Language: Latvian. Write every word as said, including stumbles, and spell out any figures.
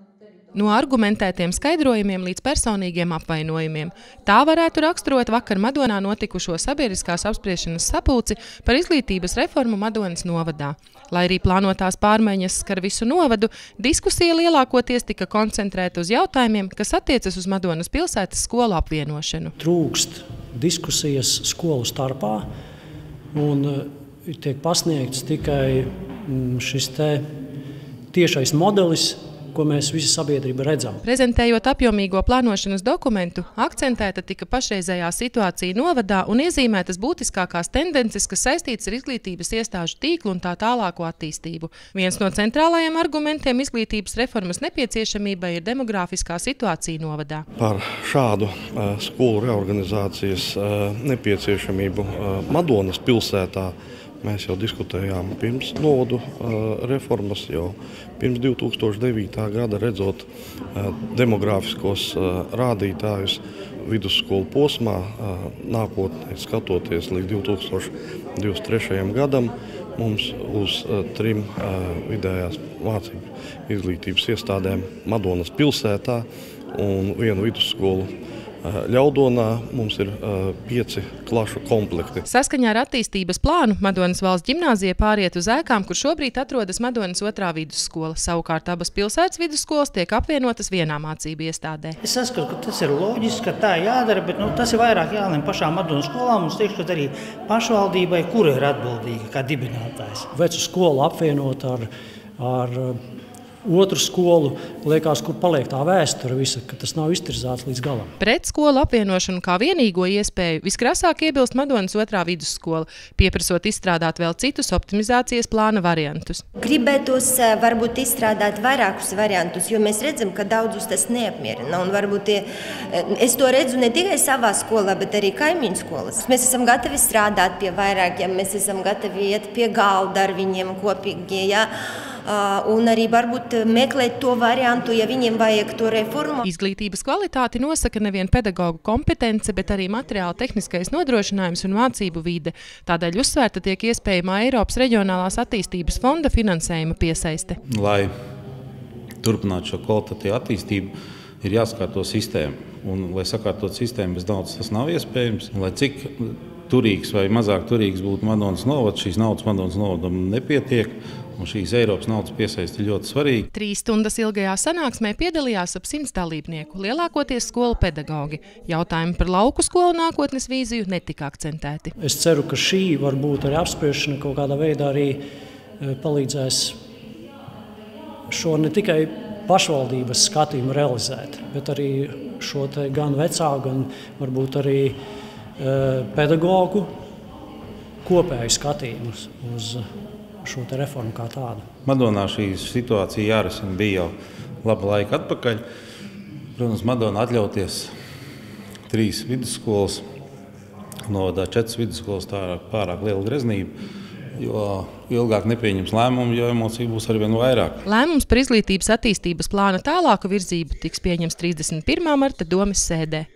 No argumentētiem skaidrojumiem līdz personīgiem apvainojumiem. Tā varētu raksturot vakar Madonā notikušo sabiedriskās apspriešanas sapulci par izglītības reformu Madonas novadā. Lai arī plānotās pārmaiņas skar visu novadu, diskusija lielākoties tika koncentrēta uz jautājumiem, kas attiecas uz Madonas pilsētas skolu apvienošanu. Trūkst diskusijas skolu starpā un tiek pasniegts tikai šis te tiešais modelis, ko mēs visi sabiedrība redzam. Prezentējot apjomīgo plānošanas dokumentu, akcentēta tika pašreizējā situācija novadā un iezīmētas būtiskākās tendences, kas saistītas ar izglītības iestāžu tīklu un tā tālāko attīstību. Viens no centrālajiem argumentiem izglītības reformas nepieciešamībai ir demogrāfiskā situācija novadā. Par šādu uh, skolu reorganizācijas uh, nepieciešamību uh, Madonas pilsētā mēs jau diskutējām pirms novadu uh, reformas, jau pirms divi tūkstoši devītā gada, redzot uh, demogrāfiskos uh, rādītājus vidusskolu posmā, uh, nākotnē skatoties līdz divi tūkstoši divdesmit trešajam gadam, mums uz uh, trim uh, vidējās mācību izglītības iestādēm Madonas pilsētā un vienu vidusskolu Ļaudonā mums ir uh, pieci klašu komplekti. Saskaņā ar attīstības plānu Madonas valsts ģimnāzija pāriet uz ēkām, kur šobrīd atrodas Madonas otrā vidusskola. Savukārt abas pilsētas vidusskolas tiek apvienotas vienā mācību iestādē. Es saskatu, ka tas ir loģiski, ka tā jādara, bet nu, tas ir vairāk jālem pašām Madonas skolām un tieši arī pašvaldībai, kura ir atbildīga kā dibinātājs. Vecu skolu apvienot ar, ar otru skolu, liekas, kur paliek tā vēsture visa, ka tas nav iztirzāts līdz galam. Pret skolu apvienošanu kā vienīgo iespēju viskrasāk iebilst Madonas otrā vidusskola, pieprasot izstrādāt vēl citus optimizācijas plāna variantus. Gribētos varbūt izstrādāt vairākus variantus, jo mēs redzam, ka daudzus tas neapmierina. Un varbūt es to redzu ne tikai savā skolā, bet arī kaimiņu skolas. Mēs esam gatavi strādāt pie vairākiem, mēs esam gatavi iet pie galda ar viņiem kopīgi, ja? Un arī varbūt meklēt to variantu, ja viņiem vajag to reformu. Izglītības kvalitāti nosaka nevien pedagogu kompetence, bet arī materiāla tehniskais nodrošinājums un mācību vide. Tādēļ uzsvērta tiek iespējamā Eiropas reģionālās attīstības fonda finansējuma piesaiste. Lai turpinātu šo kvalitatīvu attīstību, ir jāsakārto sistēma. Un, lai sakārtot sistēmu bez naudas, tas nav iespējams. Un, lai cik turīgs vai mazāk turīgs būtu Madonas novads, šīs naudas Madonas novadam nepietiek. Un šīs Eiropas naudas piesaisti ļoti svarīgi. Trīs stundas ilgajā sanāksmē piedalījās ap simts dalībnieku, lielākoties skolu pedagogi. Jautājumi par lauku skolu nākotnes vīziju netika akcentēti. Es ceru, ka šī varbūt arī apspriešana kaut kādā veidā arī palīdzēs šo ne tikai pašvaldības skatījumu realizēt, bet arī šo te gan vecāku, gan varbūt arī pedagogu kopēju skatījumu uz šo te reformu kā tādu. Madonā šī situācija jārisina bija jau laba laika atpakaļ. Protams, Madonā atļauties trīs vidusskolas, novadā četras vidusskolas, tā ir pārāk liela greznība, jo ilgāk nepieņems lēmumu, jo emociju būs arvien vairāk. Lēmums par izglītības attīstības plāna tālāku virzību tiks pieņems trīsdesmit pirmā marta domes sēdē.